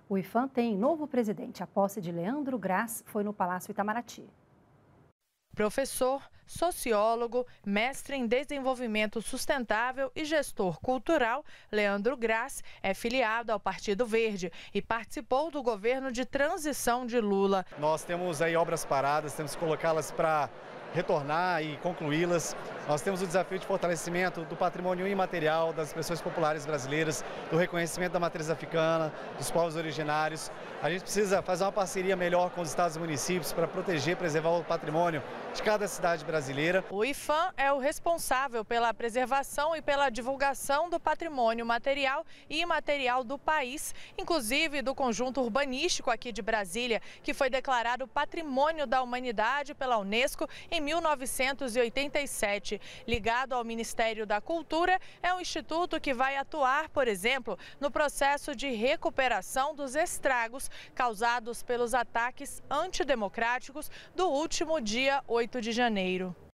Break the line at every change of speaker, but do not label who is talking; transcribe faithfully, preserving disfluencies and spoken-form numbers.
O IPHAN tem novo presidente. A posse de Leandro Graz foi no Palácio Itamaraty.
Professor, sociólogo, mestre em desenvolvimento sustentável e gestor cultural, Leandro Graz é filiado ao Partido Verde e participou do governo de transição de Lula.
Nós temos aí obras paradas, temos que colocá-las para retornar e concluí-las. Nós temos o desafio de fortalecimento do patrimônio imaterial das expressões populares brasileiras, do reconhecimento da matriz africana, dos povos originários. A gente precisa fazer uma parceria melhor com os estados e municípios para proteger e preservar o patrimônio de cada cidade brasileira.
O IPHAN é o responsável pela preservação e pela divulgação do patrimônio material e imaterial do país, inclusive do conjunto urbanístico aqui de Brasília, que foi declarado Patrimônio da Humanidade pela Unesco em mil novecentos e oitenta e sete. Ligado ao Ministério da Cultura, é um instituto que vai atuar, por exemplo, no processo de recuperação dos estragos causados pelos ataques antidemocráticos do último dia oito de janeiro.